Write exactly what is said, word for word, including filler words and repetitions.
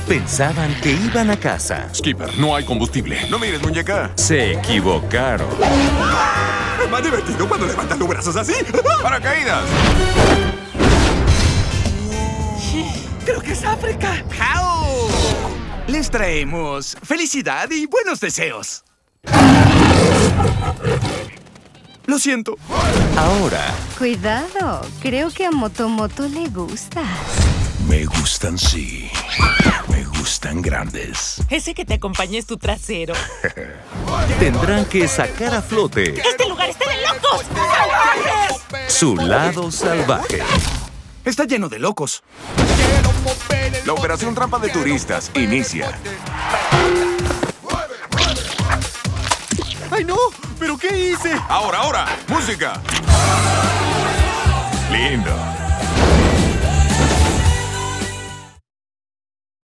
pensaban que iban a casa. Skipper, no hay combustible. No mires, muñeca. Se equivocaron. Es más divertido cuando levantan los brazos así. ¡Paracaídas! Creo que es África. ¡Jau! Les traemos felicidad y buenos deseos. Lo siento. Ahora, Cuidado, creo que a Motomoto le gustas. Me gustan, sí. Me gustan grandes. Ese que te acompaña es tu trasero. tendrán que sacar a flote ¡Este lugar está de locos! ¡Salvajes! su lado salvaje. Está lleno de locos. La operación trampa de turistas inicia. ¡Ay, no! ¿Pero qué hice? Ahora, ahora, música. Lindo.